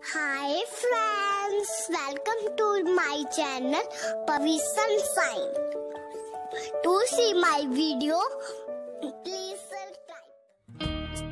Hi friends, welcome to my channel Pavi Sunshine. To see my video, please subscribe.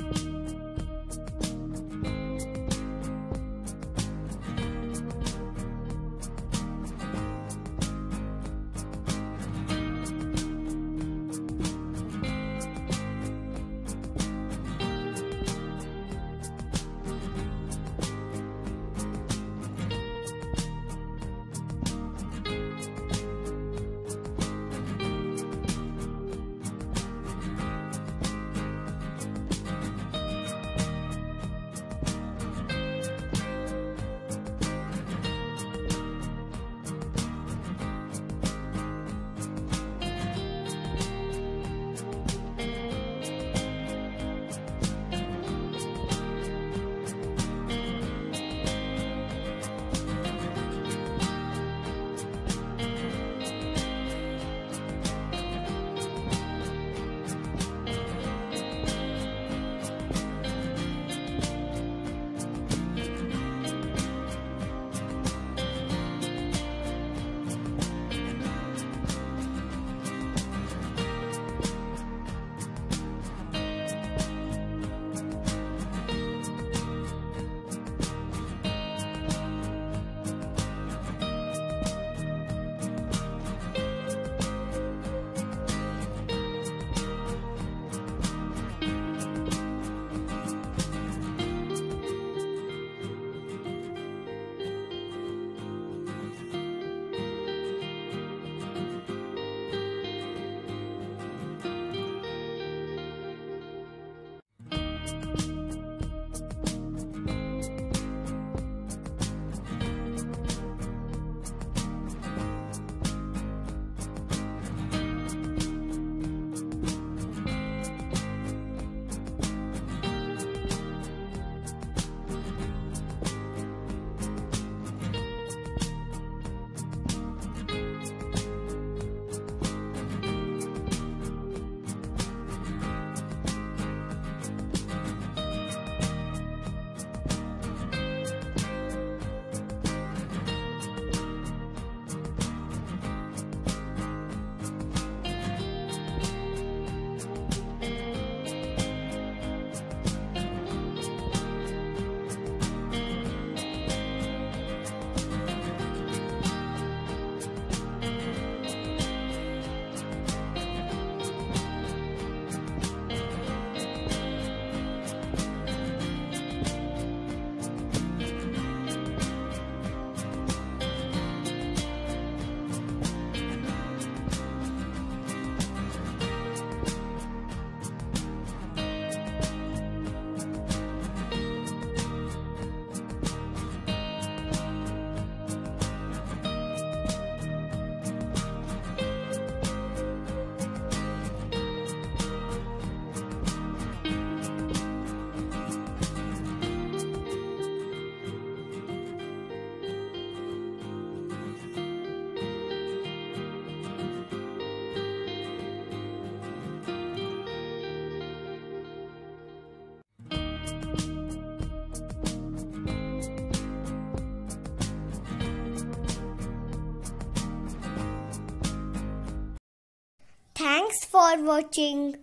Thanks for watching.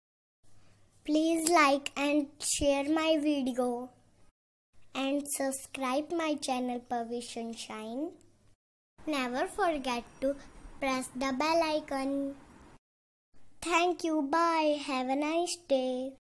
Please like and share my video and subscribe my channel Pavi Sunshine. Never forget to press the bell icon. Thank you. Bye. Have a nice day.